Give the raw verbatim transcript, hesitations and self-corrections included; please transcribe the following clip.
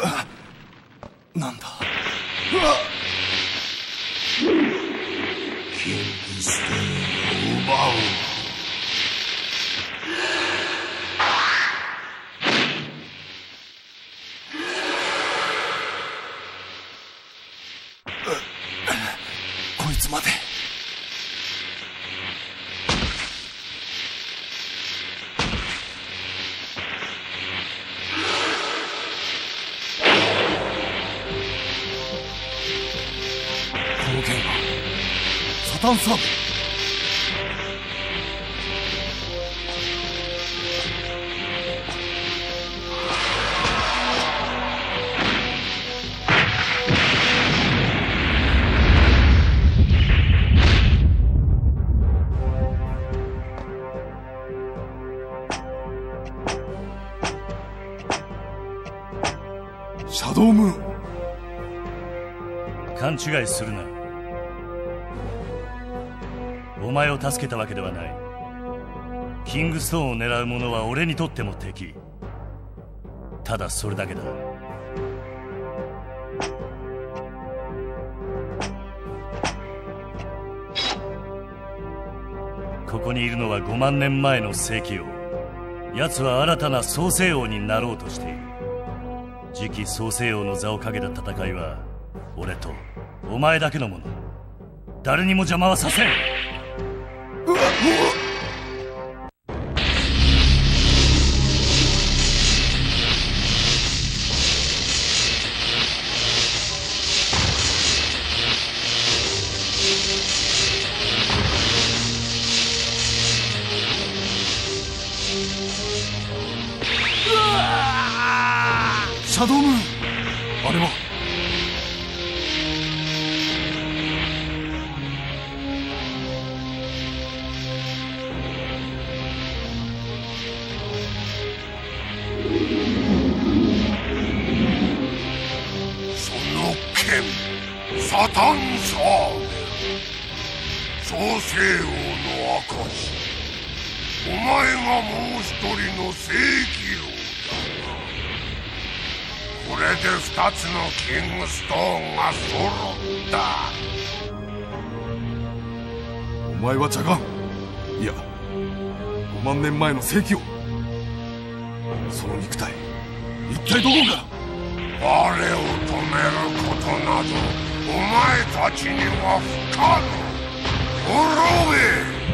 なんだ。 キングストーンを奪う。 こいつまで。この剣はサタンサーブ。シャドウムーン。 勘違いするな。お前を助けたわけではない。キングストーンを狙う者は俺にとっても敵。ただそれだけだ。ここにいるのはごまんねんまえの聖騎王。奴は新たな創世王になろうとしている。次期創世王の座をかけた戦いは俺とお前だけのもの。誰にも邪魔はさせん。 うわっ、シャドウムーン。あれはその剣、サタンサーベル、創世王の証。お前がもう一人の聖騎王だな。これで二つのキングストーンが揃った。 お前はジャガン、いやごまんねんまえの聖騎王。その肉体一体どこか。 我を止めることなどお前たちには不可能。滅べ。